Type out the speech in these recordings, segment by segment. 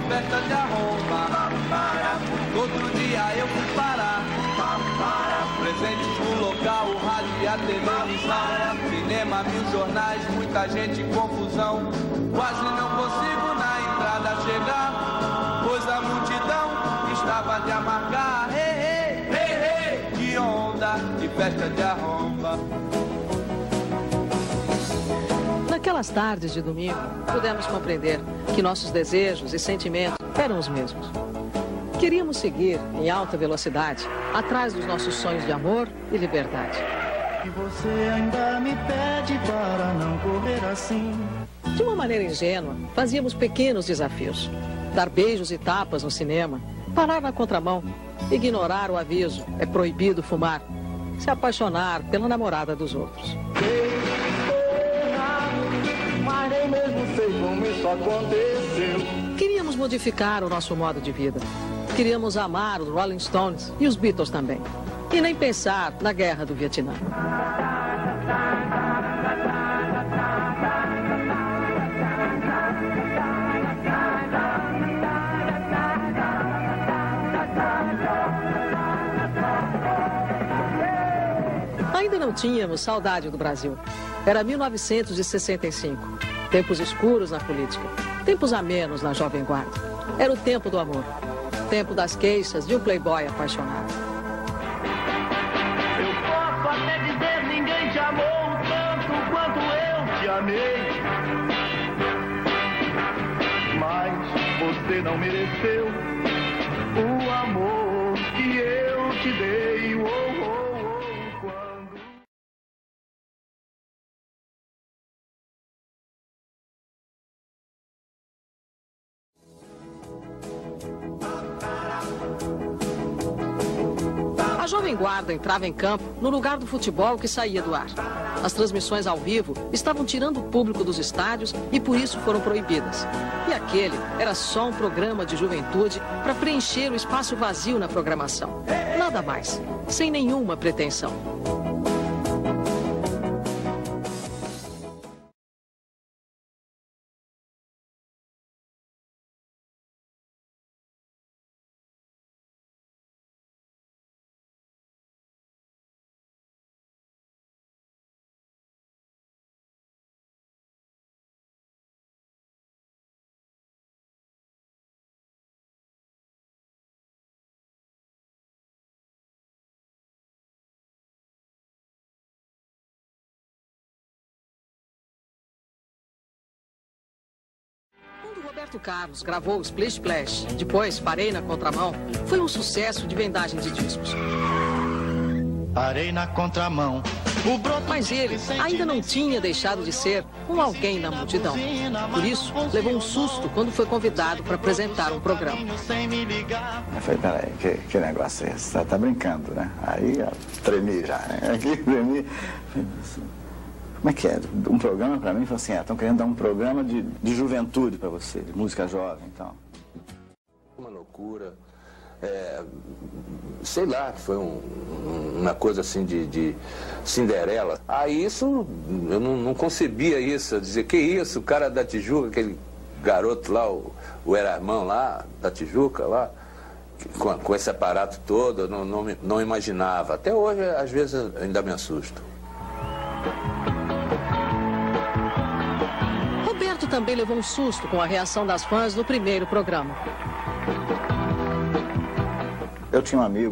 festa de arromba. Outro dia eu fui parar, presentes no local, o rádio e a televisão, cinema, 1000 jornais, muita gente em confusão. Quase não consigo na entrada chegar, pois a multidão estava de amargar. Hey, hey, hey, hey, que onda de festa de arromba. Naquelas tardes de domingo, pudemos compreender que nossos desejos e sentimentos eram os mesmos. Queríamos seguir em alta velocidade, atrás dos nossos sonhos de amor e liberdade. E você ainda me pede para não correr assim. De uma maneira ingênua, fazíamos pequenos desafios. Dar beijos e tapas no cinema, parar na contramão, ignorar o aviso, é proibido fumar, se apaixonar pela namorada dos outros. Mas nem mesmo sei como isso aconteceu. Queríamos modificar o nosso modo de vida. Queríamos amar os Rolling Stones e os Beatles também. E nem pensar na guerra do Vietnã. Ainda não tínhamos saudade do Brasil. Era 1965. Tempos escuros na política. Tempos amenos na Jovem Guarda. Era o tempo do amor. Tempo das queixas de um playboy apaixonado. Eu posso até dizer ninguém te amou tanto quanto eu te amei. Mas você não mereceu o amor que eu te dei. Oh, oh, oh, quando... A Jovem Guarda entrava em campo no lugar do futebol que saía do ar. As transmissões ao vivo estavam tirando o público dos estádios e por isso foram proibidas. E aquele era só um programa de juventude para preencher o espaço vazio na programação. Nada mais, sem nenhuma pretensão. Quando Roberto Carlos gravou o Splish Splash, depois Parei na Contramão, foi um sucesso de vendagem de discos. Parei na contramão. Mas ele ainda não tinha deixado de ser um alguém na multidão. Por isso, levou um susto quando foi convidado para apresentar um programa. Eu falei, peraí, que negócio é esse? Tá brincando, né? Aí eu tremi já, né? Aqui tremi. Como é que é? Um programa para mim? Falei assim, estão querendo dar um programa de juventude para você, de música jovem e tal. Uma loucura. Sei lá, foi uma coisa assim de Cinderela. Aí isso, eu não concebia isso, eu dizia, que isso, o cara da Tijuca, aquele garoto lá, o Erarmão lá, da Tijuca lá, com esse aparato todo, eu não imaginava. Até hoje, às vezes, eu ainda me assusto. Roberto também levou um susto com a reação das fãs no primeiro programa. Eu tinha um amigo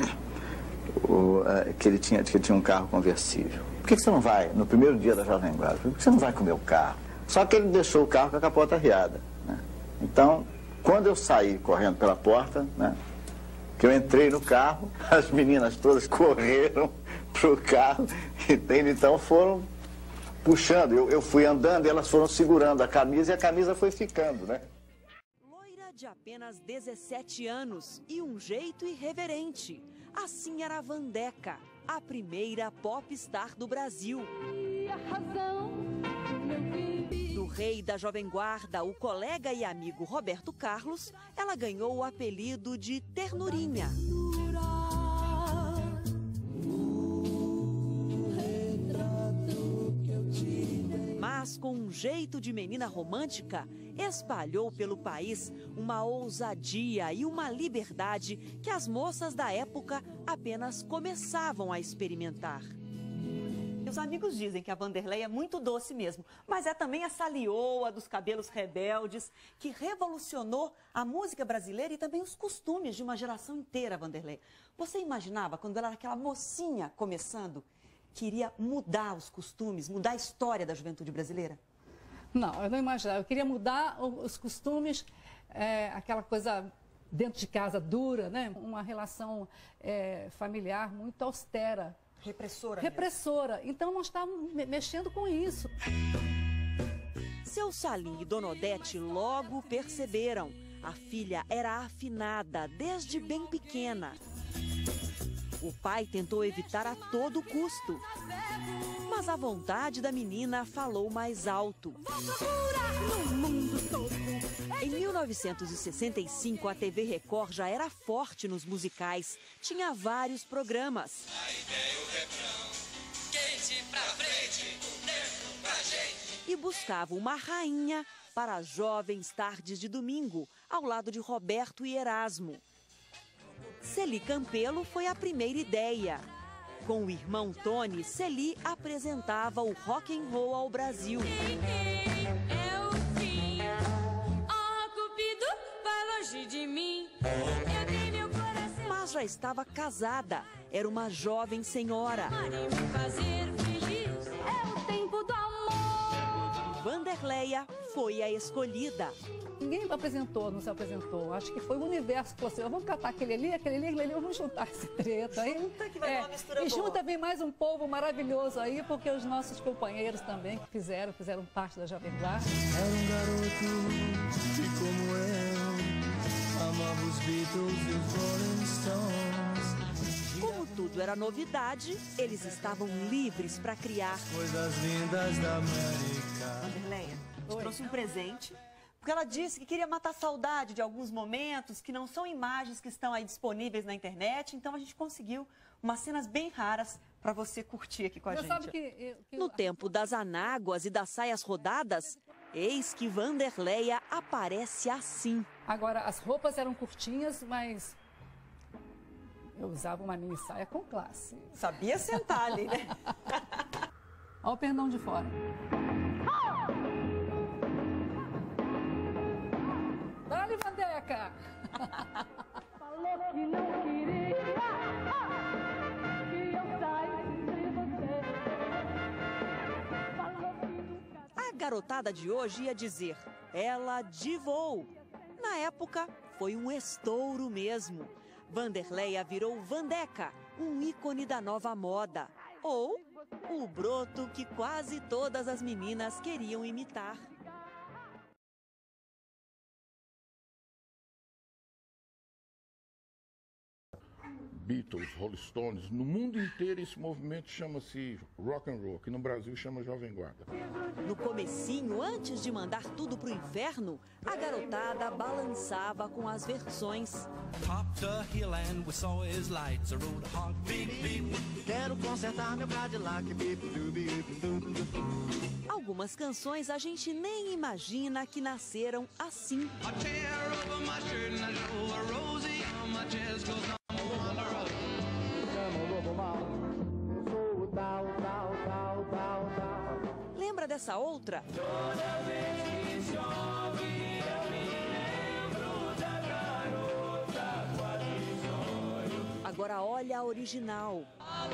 que tinha um carro conversível. Por que você não vai, no primeiro dia da Jovem Guarda, por que você não vai com o meu carro? Só que ele deixou o carro com a capota riada, né? Então, quando eu saí correndo pela porta, né, que eu entrei no carro, as meninas todas correram pro carro, entende? Então foram puxando. Eu fui andando e elas foram segurando a camisa e a camisa foi ficando, né? De apenas 17 anos e um jeito irreverente. Assim era a Vandeca, a primeira popstar do Brasil. Do rei da Jovem Guarda, o colega e amigo Roberto Carlos, ela ganhou o apelido de Ternurinha. Mas com um jeito de menina romântica, espalhou pelo país uma ousadia e uma liberdade que as moças da época apenas começavam a experimentar. Os amigos dizem que a Vanderleia é muito doce mesmo, mas é também essa lioa dos cabelos rebeldes que revolucionou a música brasileira e também os costumes de uma geração inteira, Vanderleia. Você imaginava, quando ela era aquela mocinha começando, que iria mudar os costumes, mudar a história da juventude brasileira? Não, eu não imaginava. Eu queria mudar os costumes, aquela coisa dentro de casa dura, né? Uma relação familiar muito austera. Repressora. Repressora. Mesmo. Então nós estávamos mexendo com isso. Seu Salim e Dona Odete logo perceberam. A filha era afinada desde bem pequena. O pai tentou evitar a todo custo. Mas a vontade da menina falou mais alto. Em 1965, a TV Record já era forte nos musicais. Tinha vários programas. E buscava uma rainha para as jovens tardes de domingo, ao lado de Roberto e Erasmo. Celi Campelo foi a primeira ideia. Com o irmão Tony, Celi apresentava o rock and roll ao Brasil. Mas já estava casada, era uma jovem senhora. Vanderleia foi a escolhida. Ninguém apresentou, não se apresentou. Acho que foi o universo que falou assim, vamos catar aquele ali, vamos juntar esse preto aí. Junta que vai dar uma mistura e boa. junta bem mais um povo maravilhoso aí, porque os nossos companheiros também que fizeram parte da Jovem Guarda. Era um garoto que como eu amava os Beatles e os Rolling Stones. Como tudo era novidade, eles estavam livres para criar. Coisas lindas da América. Vanderleia, te trouxe um presente. Porque ela disse que queria matar a saudade de alguns momentos, que não são imagens que estão aí disponíveis na internet. Então a gente conseguiu umas cenas bem raras para você curtir aqui com a gente. Sabe No tempo das anáguas e das saias rodadas, eis que Vanderleia aparece assim. Agora, as roupas eram curtinhas, mas eu usava uma mini saia com classe. Sabia sentar ali, né? Olha o pernão de fora. Dale, Vandeca! Falou que não queria que eu saísse sem você. Falou que nunca... A garotada de hoje ia dizer, ela divou. Na época, foi um estouro mesmo. Vanderleia virou Vandeca, um ícone da nova moda. Ou o broto que quase todas as meninas queriam imitar. Beatles, Rolling Stones, no mundo inteiro esse movimento chama-se rock and roll, que no Brasil chama Jovem Guarda. No comecinho, antes de mandar tudo pro inferno, a garotada balançava com as versões. Quero consertar meu Cadillac. Algumas canções a gente nem imagina que nasceram assim. Lembra dessa outra? Toda vez que chove, eu me lembro da garota quase sonho. Agora olha a original.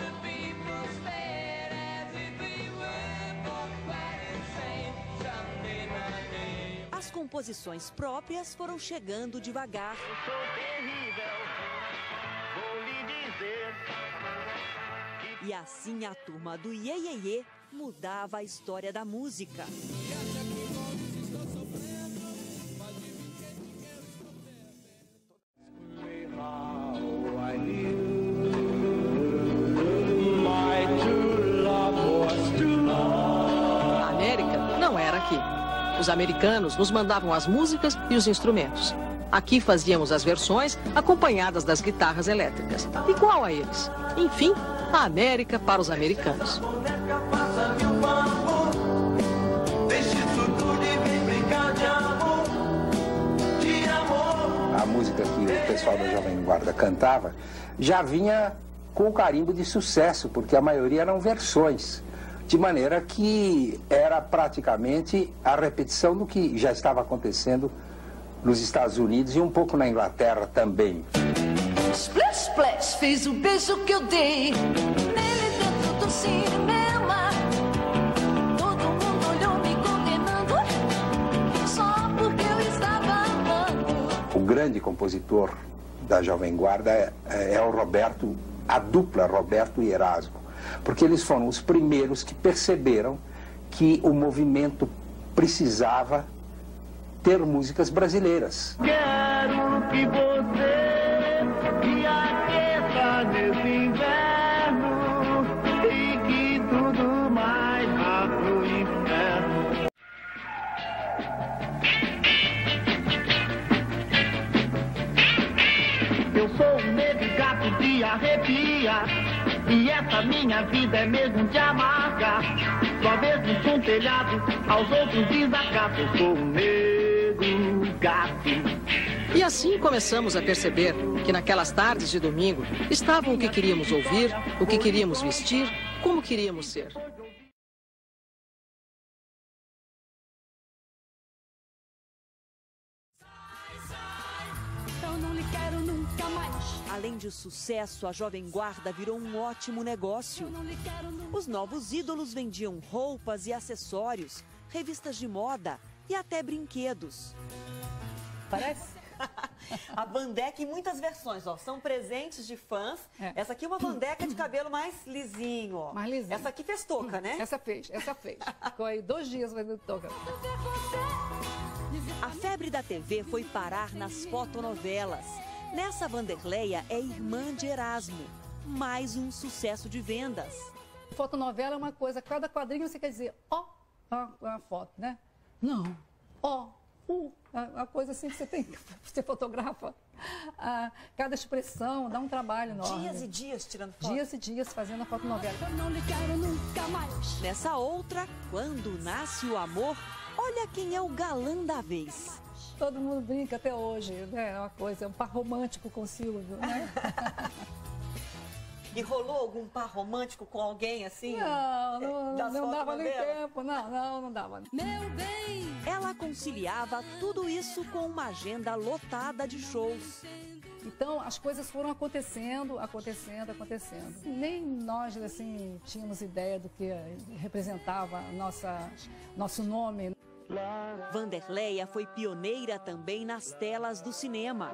As composições próprias foram chegando devagar. Eu sou terrível, vou lhe dizer. E assim a turma do Iê Iê Iê mudava a história da música. A América não era aqui. Os americanos nos mandavam as músicas e os instrumentos. Aqui fazíamos as versões acompanhadas das guitarras elétricas, igual a eles. Enfim, a América para os americanos. Deixa isso tudo e vem brincar de amor. pessoal da Jovem Guarda cantava, já vinha com o carimbo de sucesso, porque a maioria eram versões, de maneira que era praticamente a repetição do que já estava acontecendo nos Estados Unidos e um pouco na Inglaterra também. Splash, splash, fez o beijo que eu dei nele dentro do cinema. Todo mundo olhou me condenando só porque eu estava amando. O grande compositor da Jovem Guarda é o Roberto, a dupla Roberto e Erasmo, porque eles foram os primeiros que perceberam que o movimento precisava ter músicas brasileiras. Quero que você me aqueça nesse inverno e que tudo mais vá pro inferno. Eu sou um negro gato de arrepia e essa minha vida é mesmo de amarga. Só vejo um telhado, aos outros desacato. Eu sou um negro gato. E assim começamos a perceber que naquelas tardes de domingo estavam o que queríamos ouvir, o que queríamos vestir, como queríamos ser. Eu não lhe quero nunca mais. Além de sucesso, a Jovem Guarda virou um ótimo negócio. Os novos ídolos vendiam roupas e acessórios, revistas de moda e até brinquedos. Parece? A bandeca em muitas versões, ó, são presentes de fãs. Essa aqui é uma bandeca de cabelo mais lisinho, ó. Mais lisinho. Essa aqui fez touca, né? Essa fez. Ficou aí 2 dias fazendo touca. A febre da TV foi parar nas fotonovelas. Nessa, Vanderleia é irmã de Erasmo. Mais um sucesso de vendas. Fotonovela é uma coisa, cada quadrinho você quer dizer, ó, uma foto, né? Não, ó, uma coisa assim que você tem, você fotografa. Cada expressão dá um trabalho enorme. Dias e dias tirando foto. Dias e dias fazendo a fotonovela. Eu não lhe quero nunca mais. Nessa outra, quando nasce o amor, olha quem é o galã da vez. Todo mundo brinca até hoje, né? É uma coisa, é um par romântico com o Silvio, né? E rolou algum par romântico com alguém assim? Não dava nem tempo, não dava. Meu bem. Ela conciliava tudo isso com uma agenda lotada de shows. Então, as coisas foram acontecendo. Nem nós, assim, tínhamos ideia do que representava nosso nome. Vanderleia foi pioneira também nas telas do cinema.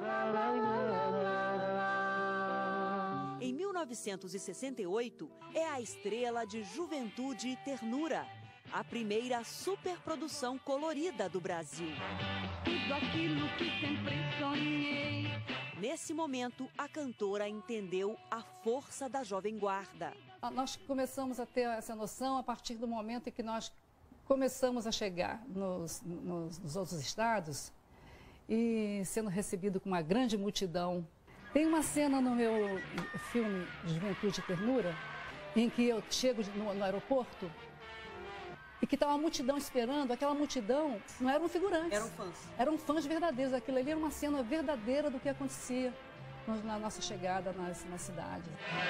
Em 1968, é a estrela de Juventude e Ternura, a primeira superprodução colorida do Brasil. Tudo aquilo que sempre sonhei. Nesse momento, a cantora entendeu a força da Jovem Guarda. Nós começamos a ter essa noção a partir do momento em que nós começamos a chegar nos outros estados e sendo recebido com uma grande multidão. Tem uma cena no meu filme Juventude e Ternura em que eu chego no aeroporto e que está uma multidão esperando. Aquela multidão não eram figurantes. Eram fãs. Eram fãs verdadeiros. Aquilo ali era uma cena verdadeira do que acontecia na nossa chegada na cidade.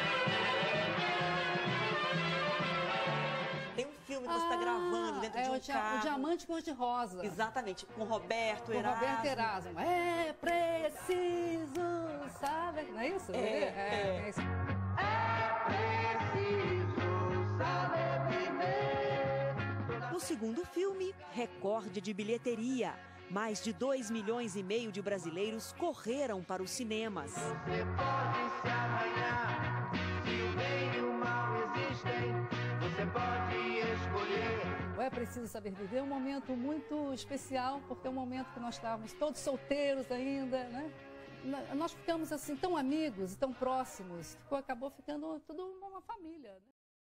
Tem um filme que você está gravando dentro de um carro. O Diamante Cor-de-Rosa. Exatamente, com Roberto Erasmo. Roberto Erasmo. É preciso, sabe? Não é isso? É isso. É preciso saber viver. No segundo filme, recorde de bilheteria. Mais de 2,5 milhões de brasileiros correram para os cinemas. Você pode se arranhar, se o bem e o mal existem, você pode escolher. É preciso saber viver, é um momento muito especial, porque é um momento que nós estávamos todos solteiros ainda, né? Nós ficamos assim tão amigos, tão próximos, acabou ficando tudo uma família, né?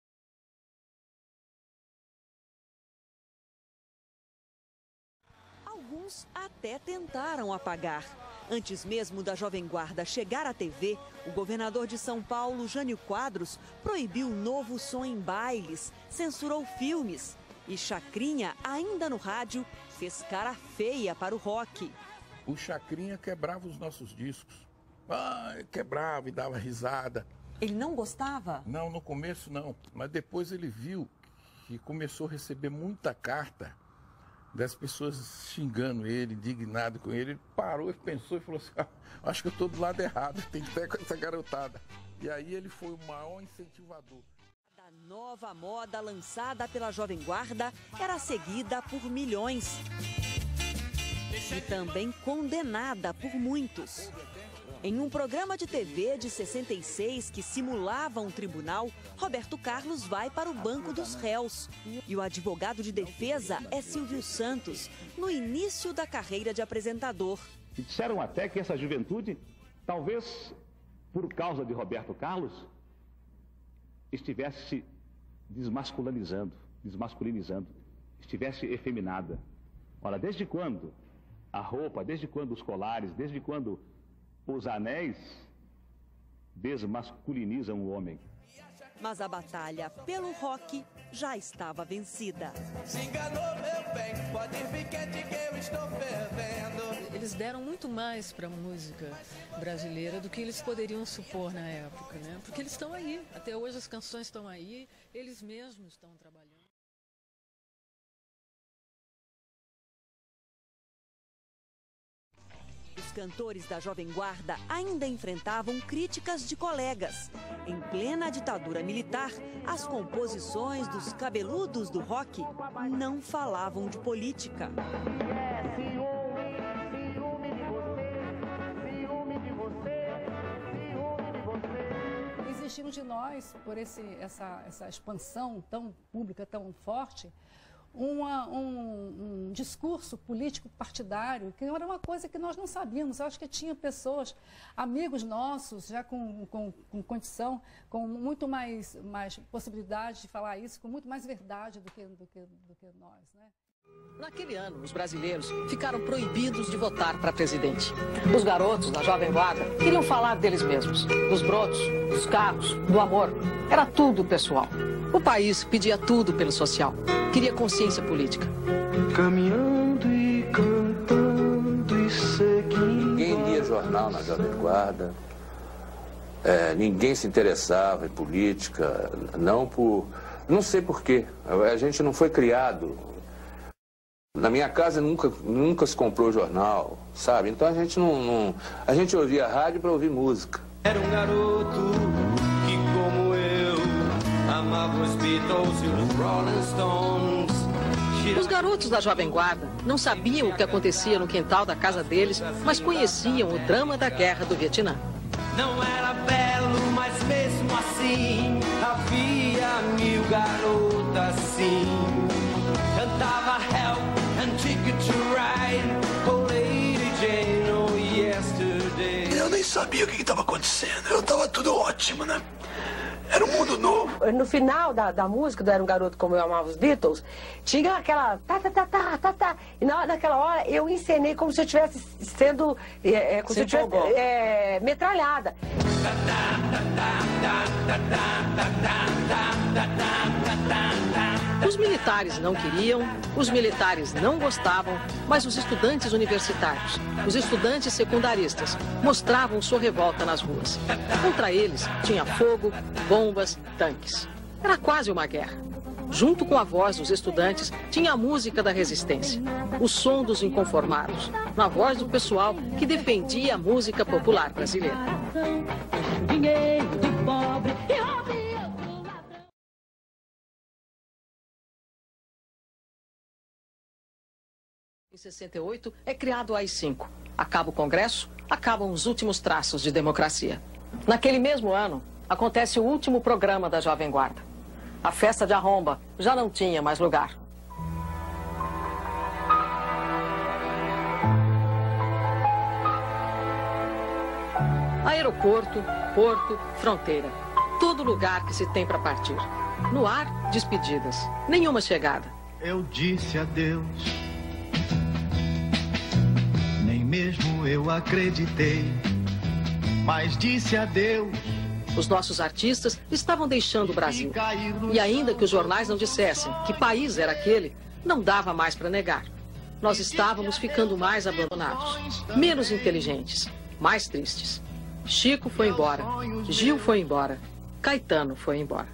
Alguns até tentaram apagar. Antes mesmo da Jovem Guarda chegar à TV, o governador de São Paulo, Jânio Quadros, proibiu novo som em bailes, censurou filmes. E Chacrinha, ainda no rádio, fez cara feia para o rock. O Chacrinha quebrava os nossos discos. quebrava e dava risada. Ele não gostava? Não, no começo não. Mas depois ele viu que começou a receber muita carta das pessoas xingando ele, indignado com ele. Ele parou e pensou e falou assim, acho que eu estou do lado errado, tem que ter com essa garotada. E aí ele foi o maior incentivador. A nova moda lançada pela Jovem Guarda era seguida por milhões. E também condenada por muitos. Em um programa de TV de 66 que simulava um tribunal, Roberto Carlos vai para o banco dos réus. E o advogado de defesa é Silvio Santos, no início da carreira de apresentador. E disseram até que essa juventude, talvez por causa de Roberto Carlos, estivesse se desmasculinizando, estivesse efeminada. Ora, desde quando a roupa, desde quando os colares, desde quando os anéis desmasculinizam o homem? Mas a batalha pelo rock já estava vencida. Se enganou, meu bem, pode vir quente que eu estou fervendo. Eles deram muito mais para a música brasileira do que eles poderiam supor na época, né? Porque eles estão aí, até hoje as canções estão aí, eles mesmos estão trabalhando. Os cantores da Jovem Guarda ainda enfrentavam críticas de colegas. Em plena ditadura militar, as composições dos cabeludos do rock não falavam de política. Exigiram de nós, por essa expansão tão pública, tão forte, um discurso político partidário, que era uma coisa que nós não sabíamos. Eu acho que tinha pessoas, amigos nossos, já com condição, com muito mais possibilidade de falar isso, com muito mais verdade do que nós, né? Naquele ano, os brasileiros ficaram proibidos de votar para presidente. Os garotos da Jovem Guarda queriam falar deles mesmos, dos brotos, dos carros, do amor. Era tudo pessoal. O país pedia tudo pelo social. Queria consciência política. Caminhando e cantando e seguindo. Ninguém lia jornal na Jovem Guarda. Ninguém se interessava em política. Não sei por quê. A gente não foi criado. Na minha casa nunca se comprou jornal, sabe? Então a gente ouvia rádio para ouvir música. Era um garoto que, como eu, amava os Beatles e os Rolling Stones. Os garotos da Jovem Guarda não sabiam o que acontecia no quintal da casa deles, mas conheciam o drama da guerra do Vietnã. Não era belo, mas mesmo assim havia 1000 garotas assim. Cantava Help and Ticket to Ride, oh Lady Jane, oh Yesterday. Eu nem sabia o que estava acontecendo, eu estava tudo ótimo, né? Era um mundo novo. No final da música do Era um Garoto Como Eu Amava os Beatles, tinha aquela tá. E naquela hora eu encenei como se eu estivesse sendo metralhada. Os militares não queriam, os militares não gostavam, mas os estudantes universitários, os estudantes secundaristas, mostravam sua revolta nas ruas. Contra eles tinha fogo, bombas, tanques. Era quase uma guerra. Junto com a voz dos estudantes, tinha a música da resistência, o som dos inconformados, na voz do pessoal que defendia a música popular brasileira. Dinheiro de pobre Em 68, é criado o AI-5. Acaba o Congresso, acabam os últimos traços de democracia. Naquele mesmo ano, acontece o último programa da Jovem Guarda. A festa de arromba já não tinha mais lugar. Aeroporto, porto, fronteira. Todo lugar que se tem para partir. No ar, despedidas. Nenhuma chegada. Eu disse adeus. Nem mesmo eu acreditei. Mas disse adeus. Os nossos artistas estavam deixando o Brasil. E ainda que os jornais não dissessem que país era aquele, não dava mais para negar. Nós estávamos ficando mais abandonados, menos inteligentes, mais tristes. Chico foi embora, Gil foi embora, Caetano foi embora.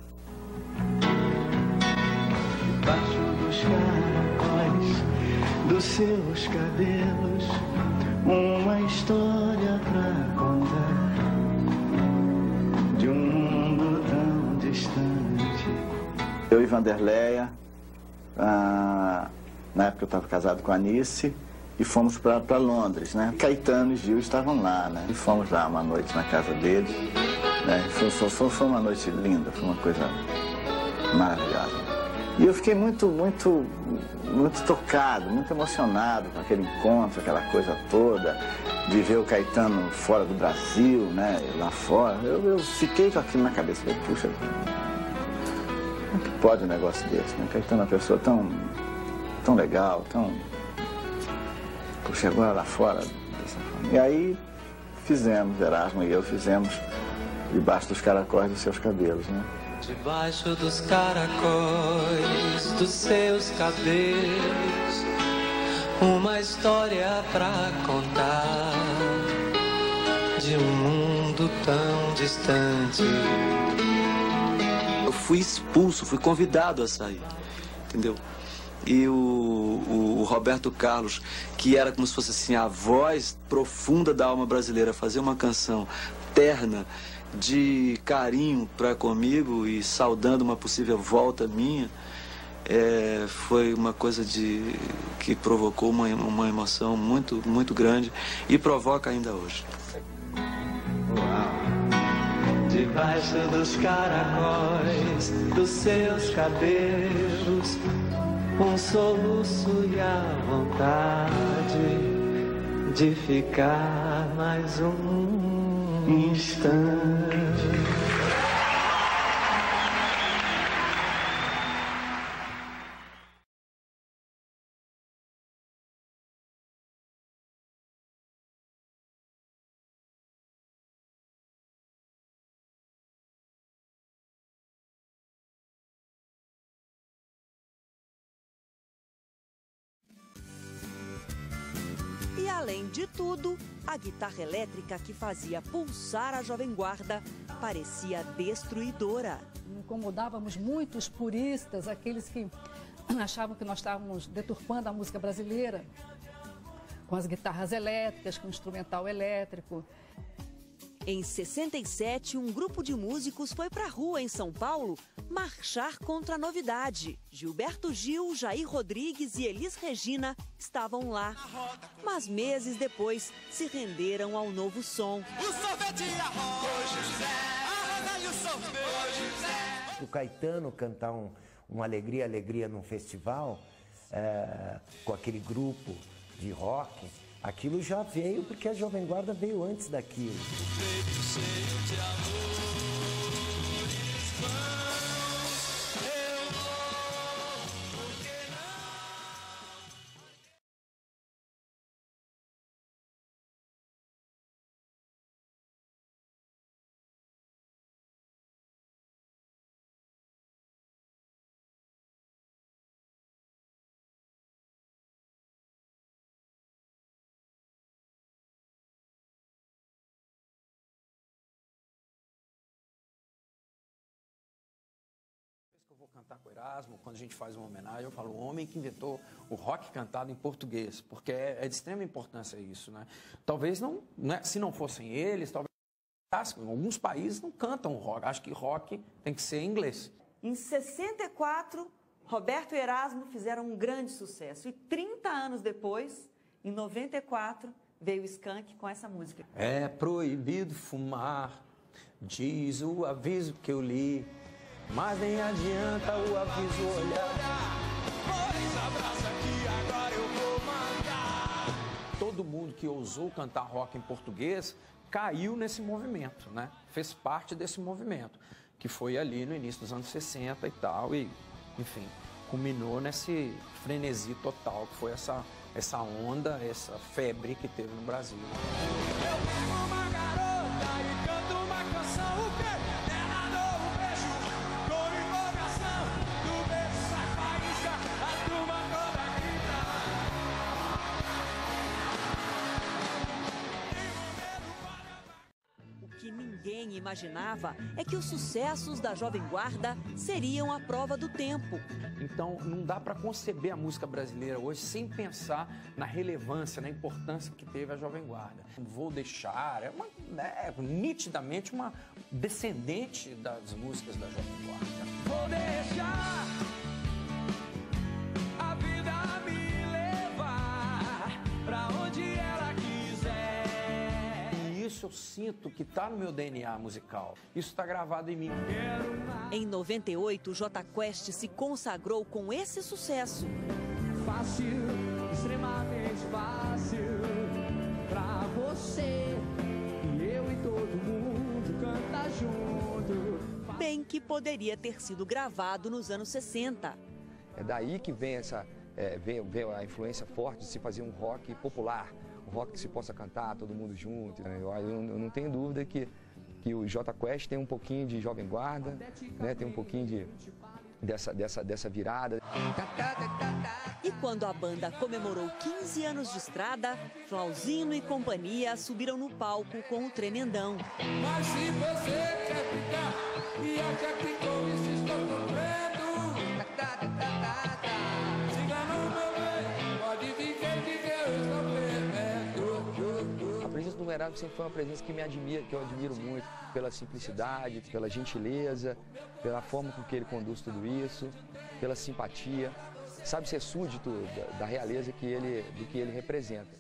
Debaixo dos caracóis dos seus cabelos, uma história pra contar de um mundo tão distante. Eu e Vanderleia, na época eu estava casado com a Anice, e fomos para Londres, né? Caetano e Gil estavam lá, né? E fomos lá uma noite na casa deles, né? Foi uma noite linda, foi uma coisa maravilhosa. E eu fiquei muito tocado, muito emocionado com aquele encontro, aquela coisa toda, de ver o Caetano fora do Brasil, né? Lá fora. Eu fiquei com aquilo na cabeça, falei, puxa, como que pode um negócio desse, né? Caetano é uma pessoa tão legal, Puxa, agora lá fora dessa forma. E aí Erasmo e eu fizemos Debaixo dos Caracóis dos Seus Cabelos, né? Debaixo dos caracóis dos seus cabelos, uma história pra contar de um mundo tão distante. Eu fui expulso, fui convidado a sair, entendeu? E o Roberto Carlos, que era como se fosse assim a voz profunda da alma brasileira, fazer uma canção terna de carinho para comigo e saudando uma possível volta minha, foi uma coisa que provocou uma emoção muito grande e provoca ainda hoje. Debaixo dos caracóis dos seus cabelos, um soluço e a vontade de ficar mais um instante. E além de tudo, a guitarra elétrica que fazia pulsar a Jovem Guarda parecia destruidora. Incomodávamos muito os puristas, aqueles que achavam que nós estávamos deturpando a música brasileira, com as guitarras elétricas, com o instrumental elétrico. Em 67, um grupo de músicos foi para a rua em São Paulo marchar contra a novidade. Gilberto Gil, Jair Rodrigues e Elis Regina estavam lá. Mas meses depois se renderam ao novo som. O Caetano cantar um Alegria, Alegria num festival, com aquele grupo de rock, aquilo já veio porque a Jovem Guarda veio antes daquilo. Vou cantar com o Erasmo, quando a gente faz uma homenagem, eu falo, o homem que inventou o rock cantado em português, porque é de extrema importância isso, né? Talvez não, né, se não fossem eles, talvez alguns países não cantam rock, acho que rock tem que ser em inglês. Em 64, Roberto e Erasmo fizeram um grande sucesso e 30 anos depois, em 94, veio o Skank com essa música. É proibido fumar, diz o aviso que eu li, mas nem adianta o aviso olhar. Pois abraça que agora eu vou mandar. Todo mundo que ousou cantar rock em português caiu nesse movimento, né? Fez parte desse movimento, que foi ali no início dos anos 60 e tal, e, enfim, culminou nesse frenesi total, que foi essa onda, essa febre que teve no Brasil. Eu pego uma garota e canto uma canção, o quê? ninguém imaginava é que os sucessos da Jovem Guarda seriam a prova do tempo. Então, não dá para conceber a música brasileira hoje sem pensar na relevância, na importância que teve a Jovem Guarda. Vou Deixar é nitidamente uma descendente das músicas da Jovem Guarda. Vou deixar a vida me levar pra onde ela quiser. E isso eu sinto que está no meu DNA musical. Isso está gravado em mim. Em 98, Jota Quest se consagrou com esse sucesso. Fácil, extremamente fácil pra você. E eu e todo mundo canta junto. Bem que poderia ter sido gravado nos anos 60. É daí que vem vem a influência forte de se fazer um rock popular, um rock que se possa cantar todo mundo junto. Né? Eu não tenho dúvida que o Jota Quest tem um pouquinho de Jovem Guarda, né? Tem um pouquinho dessa virada. E quando a banda comemorou 15 anos de estrada, Flauzino e companhia subiram no palco com o Tremendão. Mas se você quer ficar e acha que com isso estou sofrendo, siga no meu bem, pode dizer que eu estou tremendo. A presença do Erasmo sempre foi uma presença que eu admiro muito, pela simplicidade, pela gentileza, pela forma com que ele conduz tudo isso, pela simpatia, sabe ser súdito da realeza do que ele representa.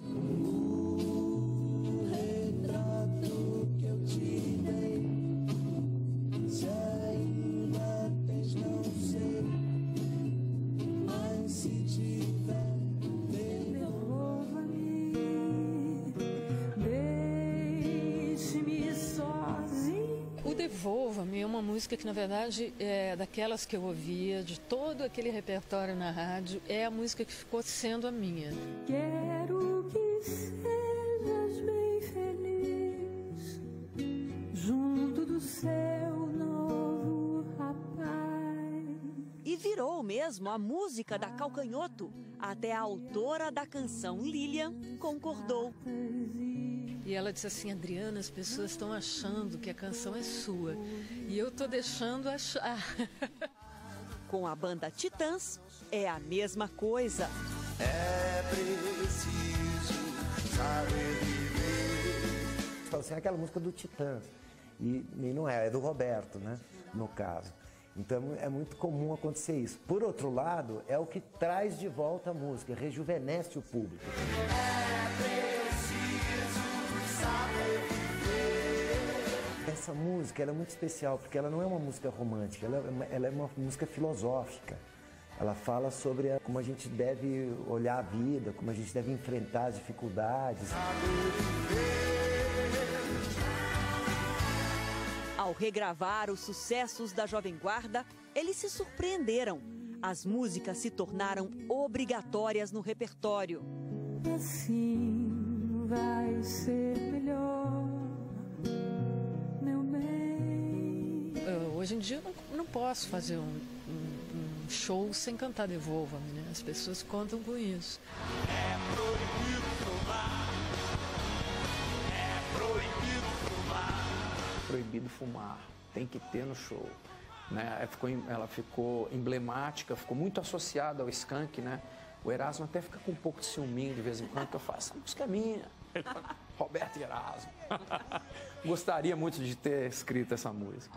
Devolva-me é uma música que, na verdade, é daquelas que eu ouvia, de todo aquele repertório na rádio, é a música que ficou sendo a minha. Quero que sejas bem feliz, junto do seu novo rapaz. E virou mesmo a música da Calcanhoto. Até a autora da canção, Lilian, concordou. E ela disse assim: Adriana, as pessoas estão achando que a canção é sua. E eu tô deixando achar. Com a banda Titãs, é a mesma coisa. É preciso saber viver. Fala assim, aquela música do Titãs. E não é do Roberto, né? No caso. Então é muito comum acontecer isso. Por outro lado, é o que traz de volta a música, rejuvenesce o público. Essa música ela é muito especial, porque ela não é uma música romântica, ela é uma música filosófica. Ela fala sobre como a gente deve olhar a vida, como a gente deve enfrentar as dificuldades. Ao regravar os sucessos da Jovem Guarda, eles se surpreenderam. As músicas se tornaram obrigatórias no repertório. Assim vai ser melhor, meu bem. Hoje em dia eu não posso fazer um show sem cantar Devolva-me, né? As pessoas contam com isso. É proibido fumar. É proibido fumar. Proibido fumar, tem que ter no show. Né? Ela ficou emblemática, ficou muito associada ao Skank, né? O Erasmo até fica com um pouco de ciúminho de vez em quando, que eu falo, essa música é minha. Ele fala, Roberto e Erasmo. Gostaria muito de ter escrito essa música.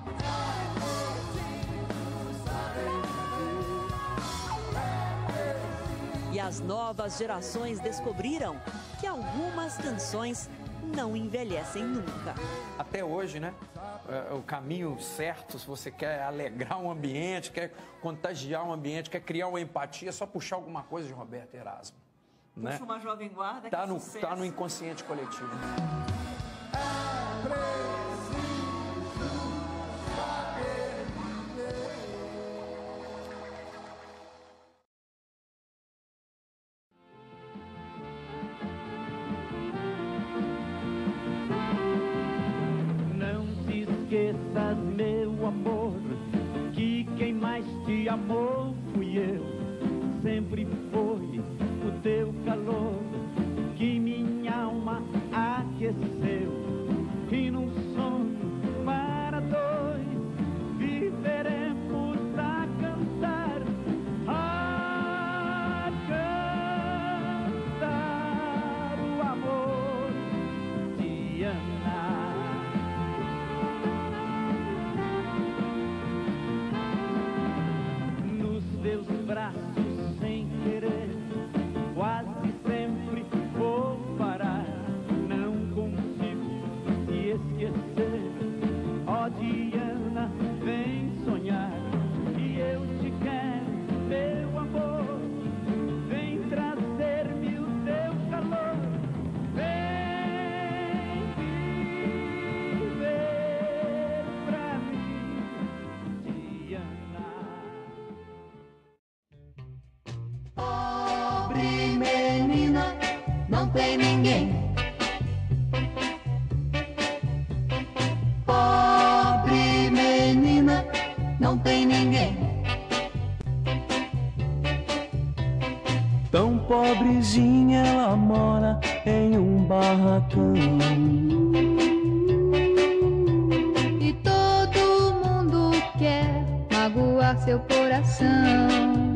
E as novas gerações descobriram que algumas canções não envelhecem nunca. Até hoje, né? O caminho certo, se você quer alegrar um ambiente, quer contagiar um ambiente, quer criar uma empatia, é só puxar alguma coisa de Roberto Erasmo. Puxa, né? Uma Jovem Guarda que tá no inconsciente coletivo. Esqueças, meu amor, que quem mais te amou fui eu. Sempre foi o teu calor que minha alma aqueceu. E num sonho não tem ninguém. Pobre menina, não tem ninguém. Tão pobrezinha ela mora em um barracão. E todo mundo quer magoar seu coração.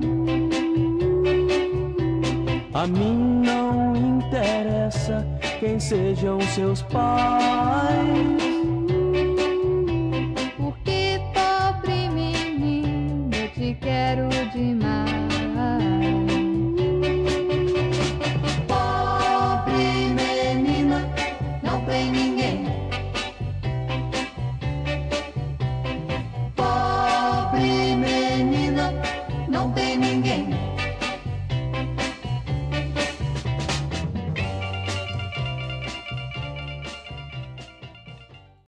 A mim não interessa quem sejam seus pais.